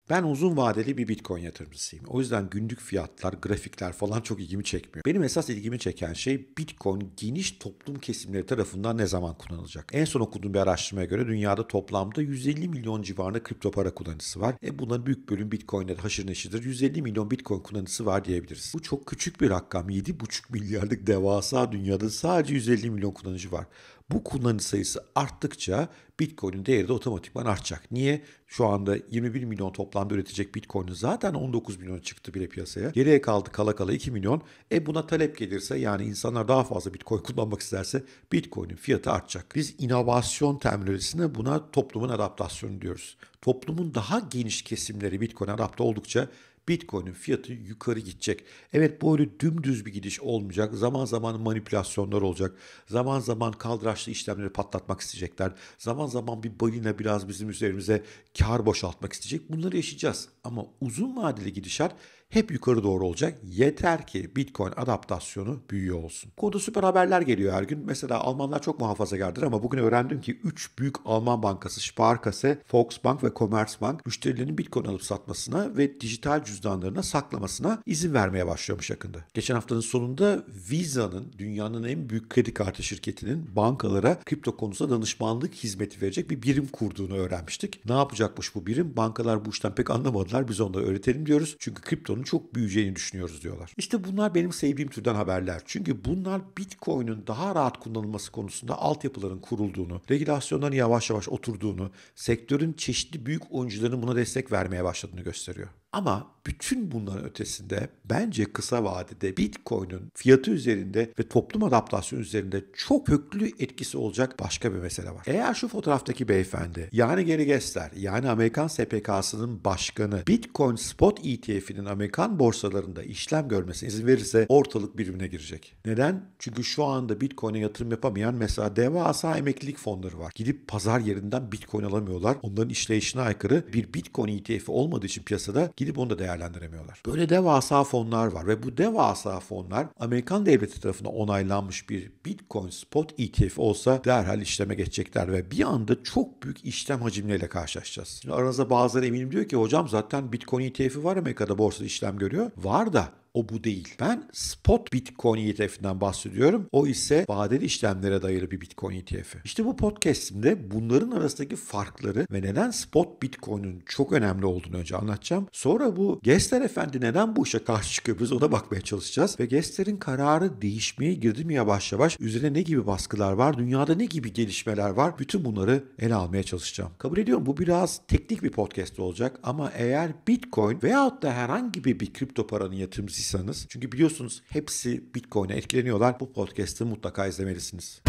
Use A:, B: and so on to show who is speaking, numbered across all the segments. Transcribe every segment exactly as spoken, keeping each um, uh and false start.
A: Ben uzun vadeli bir Bitcoin yatırımcısıyım. O yüzden günlük fiyatlar, grafikler falan çok ilgimi çekmiyor. Benim esas ilgimi çeken şey Bitcoin geniş toplum kesimleri tarafından ne zaman kullanılacak? En son okuduğum bir araştırmaya göre dünyada toplamda yüz elli milyon civarında kripto para kullanıcısı var. E bunların büyük bölüm Bitcoin'de haşır neşirdir. yüz elli milyon Bitcoin kullanıcısı var diyebiliriz. Bu çok küçük bir rakam. yedi buçuk milyarlık devasa dünyada sadece yüz elli milyon kullanıcı var. Bu kullanıcı sayısı arttıkça Bitcoin'in değeri de otomatikman artacak. Niye? Şu anda yirmi bir milyon toplamda üretecek Bitcoin'in zaten on dokuz milyon çıktı bile piyasaya. Geriye kaldı kala kala iki milyon. E buna talep gelirse, yani insanlar daha fazla Bitcoin kullanmak isterse Bitcoin'in fiyatı artacak. Biz inovasyon terminolojisine buna toplumun adaptasyonu diyoruz. Toplumun daha geniş kesimleri Bitcoin'e adapte oldukça Bitcoin'in fiyatı yukarı gidecek. Evet, böyle dümdüz bir gidiş olmayacak. Zaman zaman manipülasyonlar olacak. Zaman zaman kaldıraçlı işlemleri patlatmak isteyecekler. Zaman zaman bir balina biraz bizim üzerimize kar boşaltmak isteyecek. Bunları yaşayacağız. Ama uzun vadeli gidişat hep yukarı doğru olacak. Yeter ki Bitcoin adaptasyonu büyüyor olsun. Bu konuda süper haberler geliyor her gün. Mesela Almanlar çok muhafazakardır ama bugün öğrendim ki üç büyük Alman bankası Sparkasse, Volksbank ve Commerzbank müşterilerinin Bitcoin alıp satmasına ve dijital cüzdanlarına saklamasına izin vermeye başlıyormuş yakında. Geçen haftanın sonunda Visa'nın, dünyanın en büyük kredi kartı şirketinin bankalara kripto konusunda danışmanlık hizmeti verecek bir birim kurduğunu öğrenmiştik. Ne yapacakmış bu birim? Bankalar bu işten pek anlamadılar. Biz onları öğretelim diyoruz. Çünkü kripto çok büyüyeceğini düşünüyoruz diyorlar. İşte bunlar benim sevdiğim türden haberler. Çünkü bunlar Bitcoin'in daha rahat kullanılması konusunda altyapıların kurulduğunu, regülasyonların yavaş yavaş oturduğunu, sektörün çeşitli büyük oyuncularının buna destek vermeye başladığını gösteriyor. Ama bütün bunların ötesinde bence kısa vadede Bitcoin'in fiyatı üzerinde ve toplum adaptasyonu üzerinde çok köklü etkisi olacak başka bir mesele var. Eğer şu fotoğraftaki beyefendi, yani Gary Gensler, yani Amerikan S P K'sının başkanı Bitcoin Spot E T F'inin Amerikan borsalarında işlem görmesine izin verirse ortalık birbirine girecek. Neden? Çünkü şu anda Bitcoin'e yatırım yapamayan mesela devasa emeklilik fonları var. Gidip pazar yerinden Bitcoin alamıyorlar. Onların işleyişine aykırı bir Bitcoin E T F olmadığı için piyasada gidip onu da değerlendiremiyorlar. Böyle devasa fonlar var ve bu devasa fonlar Amerikan devleti tarafından onaylanmış bir Bitcoin Spot E T F olsa derhal işleme geçecekler ve bir anda çok büyük işlem hacimleriyle karşılaşacağız. Şimdi aranızda bazıları eminim diyor ki hocam zaten Bitcoin E T F'i var, Amerika'da borsada işlem görüyor. Var da o bu değil. Ben spot Bitcoin E T F'inden bahsediyorum. O ise vadeli işlemlere dayalı bir Bitcoin E T F'i. İşte bu podcast'imde bunların arasındaki farkları ve neden spot Bitcoin'in çok önemli olduğunu önce anlatacağım. Sonra bu Gensler Efendi neden bu işe karşı çıkıyor, biz ona bakmaya çalışacağız. Ve Gensler'in kararı değişmeye girdi mi yavaş yavaş? Üzerine ne gibi baskılar var? Dünyada ne gibi gelişmeler var? Bütün bunları ele almaya çalışacağım. Kabul ediyorum, bu biraz teknik bir podcast olacak ama eğer Bitcoin veyahut da herhangi bir, bir kripto paranın yatırımcısı, çünkü biliyorsunuz hepsi Bitcoin'e etkileniyorlar, bu podcast'ı mutlaka izlemelisiniz.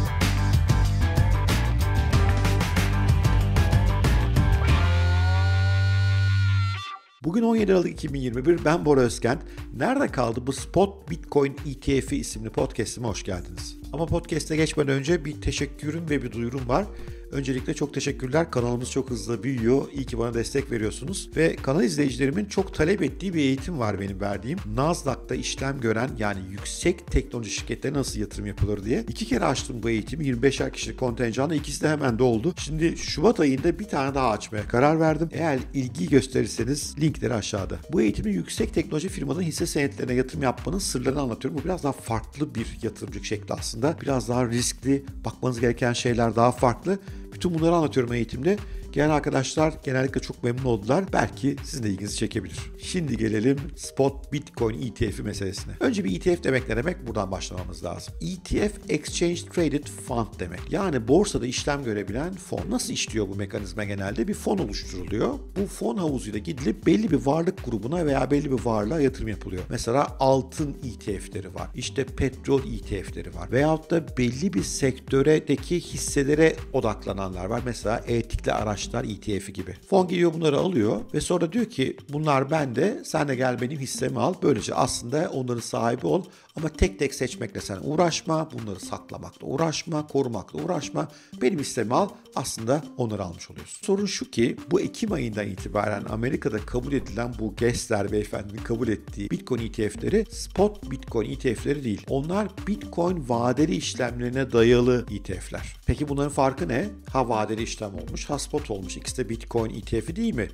A: Bugün on yedi Aralık iki bin yirmi bir, ben Bora Özkent. Nerede kaldı bu Spot Bitcoin E T F'i isimli podcast'ime hoş geldiniz. Ama podcast'e geçmeden önce bir teşekkürüm ve bir duyurum var. Öncelikle çok teşekkürler. Kanalımız çok hızlı büyüyor. İyi ki bana destek veriyorsunuz. Ve kanal izleyicilerimin çok talep ettiği bir eğitim var benim verdiğim. Nasdaq'ta işlem gören, yani yüksek teknoloji şirketlerine nasıl yatırım yapılır diye. İki kere açtım bu eğitimi. yirmi beşer kişilik kontenjanla, ikisi de hemen doldu. Şimdi Şubat ayında bir tane daha açmaya karar verdim. Eğer ilgi gösterirseniz linkleri aşağıda. Bu eğitimi yüksek teknoloji firmaların hisse senetlerine yatırım yapmanın sırlarını anlatıyorum. Bu biraz daha farklı bir yatırımcılık şekli aslında. Biraz daha riskli, bakmanız gereken şeyler daha farklı. Bütün bunları anlatıyorum eğitimde. Gelen arkadaşlar genellikle çok memnun oldular. Belki sizin de ilginizi çekebilir. Şimdi gelelim Spot Bitcoin E T F'i meselesine. Önce bir E T F demek ne demek? Buradan başlamamız lazım. E T F Exchange Traded Fund demek. Yani borsada işlem görebilen fon. Nasıl işliyor bu mekanizma genelde? Bir fon oluşturuluyor. Bu fon havuzuyla gidilip belli bir varlık grubuna veya belli bir varlığa yatırım yapılıyor. Mesela altın E T F'leri var. İşte petrol E T F'leri var. Veyahut da belli bir sektöredeki hisselere odaklananlar var. Mesela etikli araç E T F'i gibi. Fon geliyor, bunları alıyor ve sonra diyor ki bunlar bende, sen de gel benim hissemi al. Böylece aslında onların sahibi ol ama tek tek seçmekle sen uğraşma, bunları saklamakla uğraşma, korumakla uğraşma. Benim hissemi al, aslında onları almış oluyorsun. Sorun şu ki bu Ekim ayından itibaren Amerika'da kabul edilen bu Gensler beyefendinin kabul ettiği Bitcoin E T F'leri spot Bitcoin E T F'leri değil. Onlar Bitcoin vadeli işlemlerine dayalı E T F'ler. Peki bunların farkı ne? Ha vadeli işlem olmuş, ha spot olmuş. İkisi de Bitcoin E T F'i değil mi?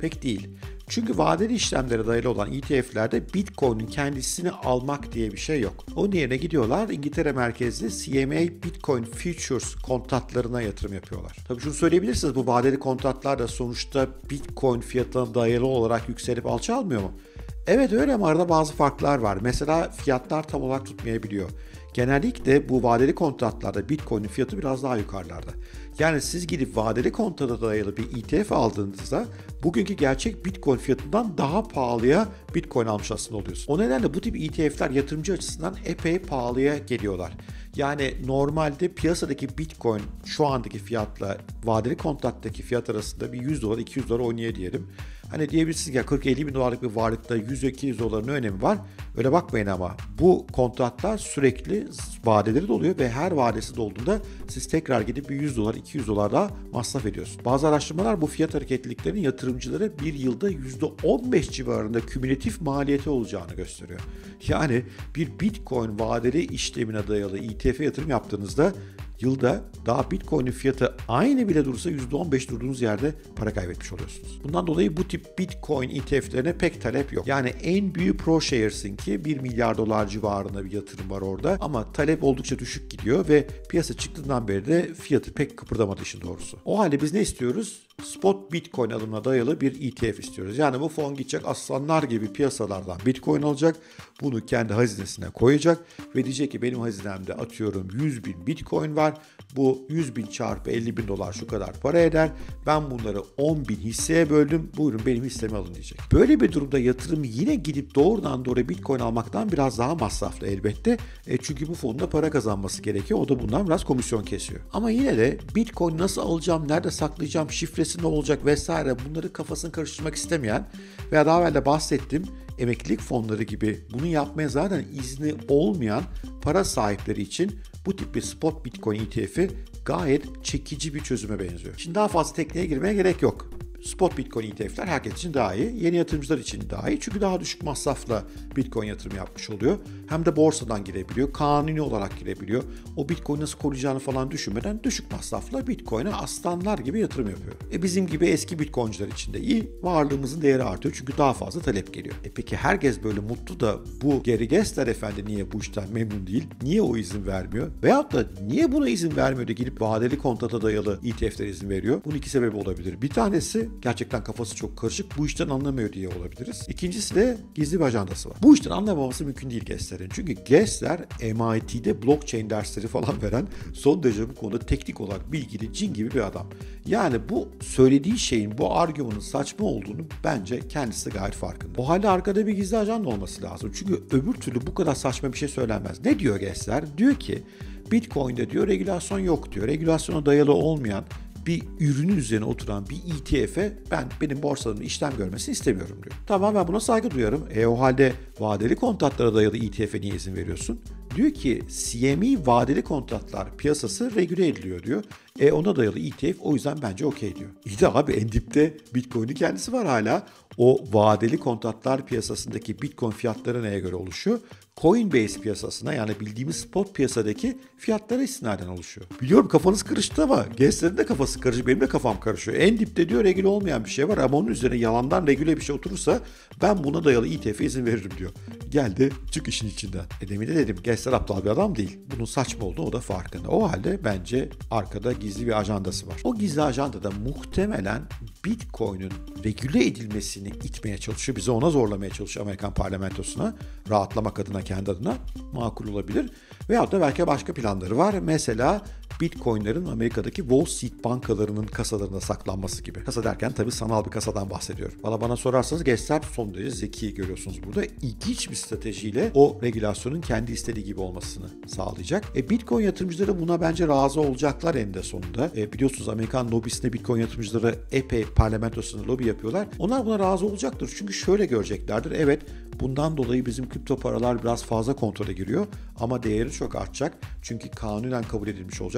A: Pek değil. Çünkü vadeli işlemlere dayalı olan E T F'lerde Bitcoin'in kendisini almak diye bir şey yok. Onun yerine gidiyorlar İngiltere merkezli C M A Bitcoin Futures kontratlarına yatırım yapıyorlar. Tabii şunu söyleyebilirsiniz, bu vadeli kontratlar da sonuçta Bitcoin fiyatına dayalı olarak yükselip alçalmıyor mu? Evet öyle ama arada bazı farklar var. Mesela fiyatlar tam olarak tutmayabiliyor. Genellikle bu vadeli kontratlarda Bitcoin'in fiyatı biraz daha yukarılarda. Yani siz gidip vadeli kontrata dayalı bir E T F aldığınızda bugünkü gerçek Bitcoin fiyatından daha pahalıya Bitcoin almış aslında oluyorsunuz. O nedenle bu tip E T F'ler yatırımcı açısından epey pahalıya geliyorlar. Yani normalde piyasadaki Bitcoin şu andaki fiyatla vadeli kontrattaki fiyat arasında bir yüz dolar iki yüz dolar oynuyor diyelim. Hani diyebilirsiniz ya kırk elli bin dolarlık bir varlıkta yüz iki yüz doların önemi var. Öyle bakmayın ama bu kontratlar sürekli vadeleri doluyor ve her vadesi dolduğunda siz tekrar gidip bir yüz dolar iki yüz dolar daha masraf ediyorsunuz. Bazı araştırmalar bu fiyat hareketliliklerinin yatırımcılara bir yılda yüzde on beş civarında kümülatif maliyeti olacağını gösteriyor. Yani bir Bitcoin vadeli işlemine dayalı E T F yatırım yaptığınızda yılda daha Bitcoin'in fiyatı aynı bile dursa yüzde on beş durduğunuz yerde para kaybetmiş oluyorsunuz. Bundan dolayı bu tip Bitcoin E T F'lerine pek talep yok. Yani en büyük ProShares'in ki bir milyar dolar civarında bir yatırım var orada ama talep oldukça düşük gidiyor ve piyasa çıktığından beri de fiyatı pek kıpırdamadı işin doğrusu. O halde biz ne istiyoruz? Spot Bitcoin alımına dayalı bir E T F istiyoruz. Yani bu fon gidecek aslanlar gibi piyasalardan Bitcoin alacak, bunu kendi hazinesine koyacak ve diyecek ki benim hazinemde atıyorum yüz bin Bitcoin var. Bu yüz bin çarpı elli bin dolar şu kadar para eder. Ben bunları on bin hisseye böldüm. Buyurun benim hissemi alın diyecek. Böyle bir durumda yatırım yine gidip doğrudan doğruya Bitcoin almaktan biraz daha masraflı elbette. E çünkü bu fonda para kazanması gerekiyor. O da bundan biraz komisyon kesiyor. Ama yine de Bitcoin nasıl alacağım, nerede saklayacağım, şifresi ne olacak vesaire bunları kafasını karıştırmak istemeyen veya daha evvel de bahsettiğim emeklilik fonları gibi bunu yapmaya zaten izni olmayan para sahipleri için bu tip bir spot Bitcoin E T F'i gayet çekici bir çözüme benziyor. Şimdi daha fazla tekniğe girmeye gerek yok. Spot Bitcoin E T F'ler herkes için daha iyi. Yeni yatırımcılar için daha iyi. Çünkü daha düşük masrafla Bitcoin yatırım yapmış oluyor. Hem de borsadan girebiliyor. Kanuni olarak girebiliyor. O Bitcoin nasıl koruyacağını falan düşünmeden düşük masrafla Bitcoin'e aslanlar gibi yatırım yapıyor. E bizim gibi eski Bitcoin'ciler için de iyi. Varlığımızın değeri artıyor. Çünkü daha fazla talep geliyor. E peki herkes böyle mutlu da bu Gary Gensler efendi niye bu işten memnun değil? Niye o izin vermiyor? Veyahut da niye buna izin vermiyor da gidip vadeli kontrata dayalı E T F'lere izin veriyor? Bunun iki sebebi olabilir. Bir tanesi gerçekten kafası çok karışık. Bu işten anlamıyor diye olabiliriz. İkincisi de gizli bir ajandası var. Bu işten anlamaması mümkün değil Gensler'in. Çünkü Gensler M I T'de blockchain dersleri falan veren son derece bu konuda teknik olarak bilgili cin gibi bir adam. Yani bu söylediği şeyin, bu argümanın saçma olduğunu bence kendisi de gayet farkında. O halde arkada bir gizli ajanda olması lazım. Çünkü öbür türlü bu kadar saçma bir şey söylenmez. Ne diyor Gensler? Diyor ki Bitcoin'de diyor regülasyon yok diyor. Regülasyona dayalı olmayan bir ürünün üzerine oturan bir E T F'e ben benim borsalarımda işlem görmesini istemiyorum diyor. Tamam ben buna saygı duyarım. E o halde vadeli kontratlara dayalı E T F'e niye izin veriyorsun? Diyor ki C M E vadeli kontratlar piyasası regüle ediliyor diyor. E ona dayalı E T F o yüzden bence okey diyor. İyi de abi en dipte Bitcoin'in kendisi var hala. O vadeli kontratlar piyasasındaki Bitcoin fiyatları neye göre oluşuyor? Coinbase piyasasına yani bildiğimiz spot piyasadaki fiyatlara istinaden oluşuyor. Biliyorum kafanız karıştı ama Gensler'in de kafası karışık, benim de kafam karışıyor. En dipte diyor regüle olmayan bir şey var ama onun üzerine yalandan regüle bir şey oturursa ben buna dayalı E T F'e izin veririm diyor. Geldi çık işin içinden. E demin de dedim Gensler aptal bir adam değil. Bunun saçma olduğunu o da farkında. O halde bence arkada gizli bir ajandası var. O gizli ajandada muhtemelen Bitcoin'in regüle edilmesini itmeye çalışıyor. Bizi ona zorlamaya çalışıyor Amerikan parlamentosuna. Rahatlamak adına kendi adına makul olabilir. Veyahut da belki başka planları var. Mesela Bitcoin'lerin Amerika'daki Wall Street bankalarının kasalarında saklanması gibi. Kasa derken tabii sanal bir kasadan bahsediyorum. Valla bana sorarsanız Gensler son derece zeki görüyorsunuz burada. İlginç bir stratejiyle o regülasyonun kendi istediği gibi olmasını sağlayacak. E, Bitcoin yatırımcıları buna bence razı olacaklar eninde sonunda. E, biliyorsunuz Amerikan lobisinde Bitcoin yatırımcıları epey parlamentosunda lobi yapıyorlar. Onlar buna razı olacaktır. Çünkü şöyle göreceklerdir. Evet bundan dolayı bizim kripto paralar biraz fazla kontrole giriyor ama değeri çok artacak. Çünkü kanunen kabul edilmiş olacak.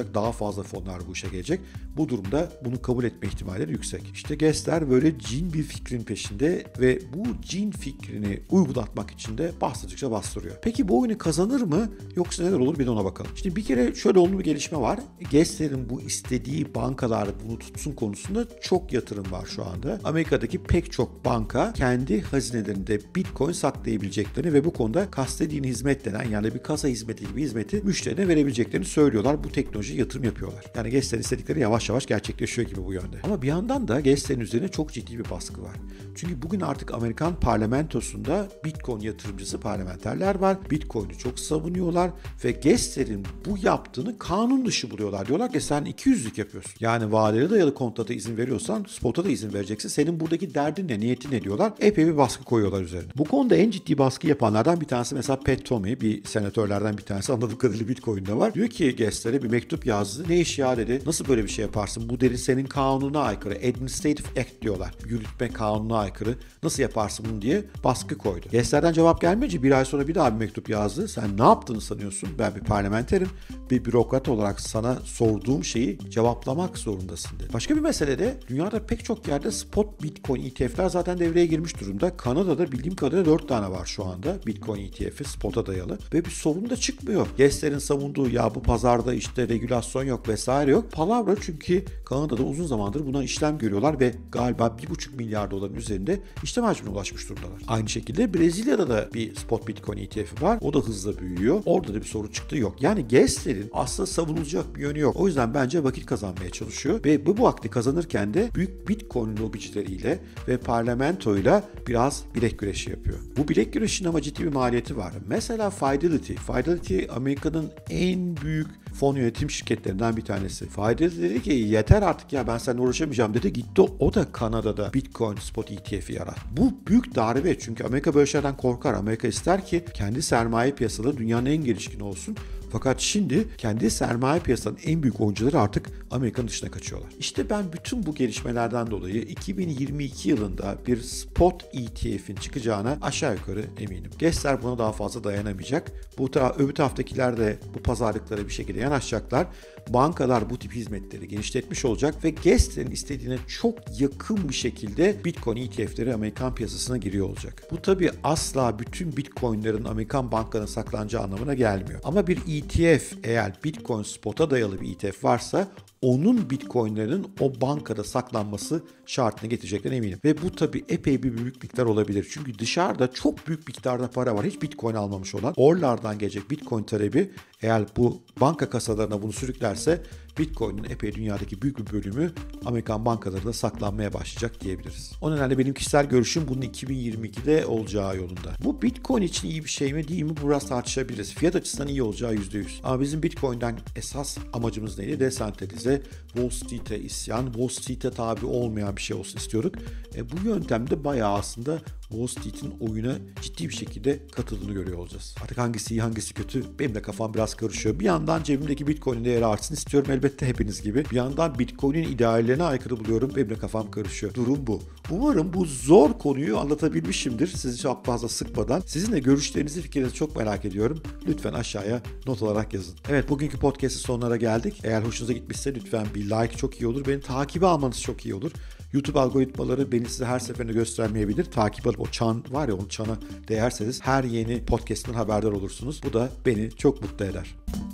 A: olacak. Daha fazla fonlar bu işe gelecek. Bu durumda bunu kabul etme ihtimalleri yüksek. İşte Gessler böyle cin bir fikrin peşinde ve bu cin fikrini uygulatmak için de bastırdıkça bastırıyor. Peki bu oyunu kazanır mı yoksa neler olur, bir de ona bakalım. Şimdi bir kere şöyle olumlu bir gelişme var. Gessler'in bu istediği bankalar bunu tutsun konusunda çok yatırım var şu anda. Amerika'daki pek çok banka kendi hazinelerinde Bitcoin saklayabileceklerini ve bu konuda custodian hizmet denen, yani bir kasa hizmeti gibi hizmeti müşterine verebileceklerini söylüyorlar. Bu teknolojiye yatırım yapıyorlar. Yani Gessler'in istedikleri yavaş yavaş gerçekleşiyor gibi bu yönde. Ama bir yandan da Gessler'in üzerine çok ciddi bir baskı var. Çünkü bugün artık Amerikan parlamentosunda Bitcoin yatırımcısı parlamenterler var. Bitcoin'i çok savunuyorlar ve Gessler'in bu yaptığını kanun dışı buluyorlar. Diyorlar ki sen iki yüzlük yapıyorsun. Yani vadeli dayalı kontrata izin veriyorsan spota da izin vereceksin. Senin buradaki derdin ne, niyetin ne diyorlar. Epey bir baskı koyuyorlar üzerine. Bu konuda en ciddi baskı yapanlardan bir tanesi mesela Pat Toomey, bir senatörlerden bir tanesi, anladığım kadarıyla Bitcoin'de var. Diyor ki Gessler'e bir mektup yazdı. Ne iş ya dedi. Nasıl böyle bir şey yaparsın? Bu dedi senin kanuna aykırı. Administrative Act diyorlar. Yürütme kanununa aykırı. Nasıl yaparsın bunu diye baskı koydu. Gessler'den cevap gelmeyince bir ay sonra bir daha bir mektup yazdı. Sen ne yaptığını sanıyorsun? Ben bir parlamenterim. Bir bürokrat olarak sana sorduğum şeyi cevaplamak zorundasın dedi. Başka bir mesele de dünyada pek çok yerde spot Bitcoin E T F'ler zaten devreye girmiş durumda. Kanada'da bildiğim kadarıyla dört tane var şu anda. Bitcoin E T F'i spot'a dayalı. Ve bir sorun da çıkmıyor. Gessler'in savunduğu ya bu pazarda işte regülasyon yok vesaire yok. Palavra, çünkü Kanada'da uzun zamandır buna işlem görüyorlar ve galiba bir buçuk milyar doların üzerinde işlem hacmine ulaşmış durumdalar. Aynı şekilde Brezilya'da da bir spot Bitcoin E T F'i var. O da hızla büyüyor. Orada da bir sorun çıktığı yok. Yani Gessler'in aslında savunulacak bir yönü yok. O yüzden bence vakit kazanmaya çalışıyor ve bu vakti kazanırken de büyük Bitcoin lobicileriyle ve parlamentoyla biraz bilek güreşi yapıyor. Bu bilek güreşinin ama ciddi bir maliyeti var. Mesela Fidelity. Fidelity Amerika'nın en büyük fon yönetim şirketlerinden bir tanesi. Fidelity dedi ki yeter artık ya, ben seninle uğraşamayacağım dedi. Gitti o da Kanada'da Bitcoin spot E T F'i yarattı. Bu büyük darbe, çünkü Amerika böyle şeylerden korkar. Amerika ister ki kendi sermaye piyasaları dünyanın en gelişkin olsun. Fakat şimdi kendi sermaye piyasanın en büyük oyuncuları artık Amerika'nın dışına kaçıyorlar. İşte ben bütün bu gelişmelerden dolayı iki bin yirmi iki yılında bir spot E T F'in çıkacağına aşağı yukarı eminim. Gessler buna daha fazla dayanamayacak. Bu taraf, öbür taraftakiler de bu pazarlıklara bir şekilde yanaşacaklar. Bankalar bu tip hizmetleri genişletmiş olacak ve Gessler'in istediğine çok yakın bir şekilde Bitcoin E T F'leri Amerikan piyasasına giriyor olacak. Bu tabii asla bütün Bitcoin'lerin Amerikan bankalarına saklanacağı anlamına gelmiyor. Ama bir E T F, eğer Bitcoin spot'a dayalı bir E T F varsa onun Bitcoin'lerinin o bankada saklanması şartını getireceklerine eminim. Ve bu tabii epey bir büyük miktar olabilir. Çünkü dışarıda çok büyük miktarda para var. Hiç Bitcoin almamış olan. Oralardan gelecek Bitcoin talebi, eğer bu banka kasalarına bunu sürüklerse Bitcoin'in epey dünyadaki büyük bir bölümü Amerikan bankalarında saklanmaya başlayacak diyebiliriz. O nedenle benim kişisel görüşüm bunun iki bin yirmi ikide olacağı yolunda. Bu Bitcoin için iyi bir şey mi değil mi, bu biraz tartışabiliriz. Fiyat açısından iyi olacağı yüzde yüz. Ama bizim Bitcoin'den esas amacımız neydi? Desentralize, Wall Street'e isyan, Wall Street'e tabi olmayan bir şey olsun istiyorduk. E, bu yöntemde bayağı aslında Wall Street'in oyuna ciddi bir şekilde katıldığını görüyor olacağız. Artık hangisi iyi hangisi kötü benim de kafam biraz karışıyor. Bir yandan cebimdeki Bitcoin'in değeri artsın istiyorum elbette, hepiniz gibi. Bir yandan Bitcoin'in ideallerine aykırı buluyorum, benim de kafam karışıyor. Durum bu. Umarım bu zor konuyu anlatabilmişimdir sizi çok fazla sıkmadan. Sizin de görüşlerinizi, fikirlerinizi çok merak ediyorum. Lütfen aşağıya not olarak yazın. Evet, bugünkü podcast'ın sonlara geldik. Eğer hoşunuza gitmişse lütfen bir like çok iyi olur. Beni takibe almanız çok iyi olur. YouTube algoritmaları beni size her seferinde göstermeyebilir. Takip alıp o çan var ya, o çana değerseniz her yeni podcast'ın haberdar olursunuz. Bu da beni çok mutlu eder.